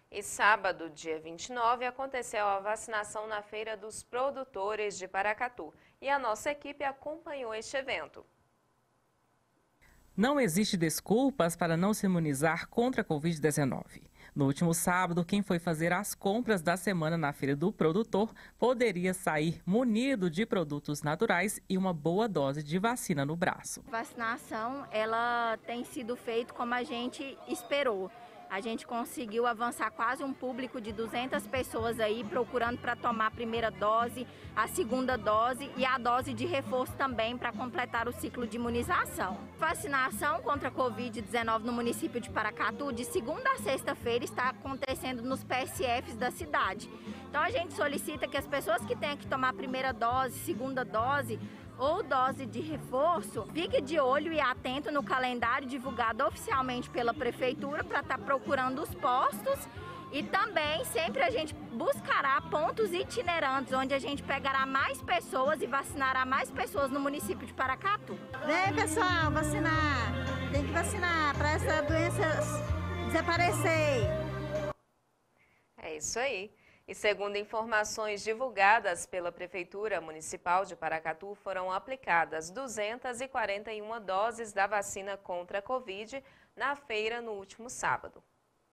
E sábado, dia 29, aconteceu a vacinação na Feira dos Produtores de Paracatu. E a nossa equipe acompanhou este evento. Não existe desculpas para não se imunizar contra a Covid-19. No último sábado, quem foi fazer as compras da semana na Feira do Produtor poderia sair munido de produtos naturais e uma boa dose de vacina no braço. A vacinação, ela tem sido feita como a gente esperou. A gente conseguiu avançar quase um público de 200 pessoas aí procurando para tomar a primeira dose, a segunda dose e a dose de reforço também para completar o ciclo de imunização. Vacinação contra a Covid-19 no município de Paracatu, de segunda a sexta-feira, está acontecendo nos PSFs da cidade. Então a gente solicita que as pessoas que têm que tomar a primeira dose, segunda dose ou dose de reforço, fique de olho e atento no calendário divulgado oficialmente pela Prefeitura para estar procurando os postos e também sempre a gente buscará pontos itinerantes onde a gente pegará mais pessoas e vacinará mais pessoas no município de Paracatu. Vem pessoal, vacinar! Tem que vacinar para essa doença desaparecer. É isso aí. E segundo informações divulgadas pela Prefeitura Municipal de Paracatu, foram aplicadas 241 doses da vacina contra a Covid na feira no último sábado.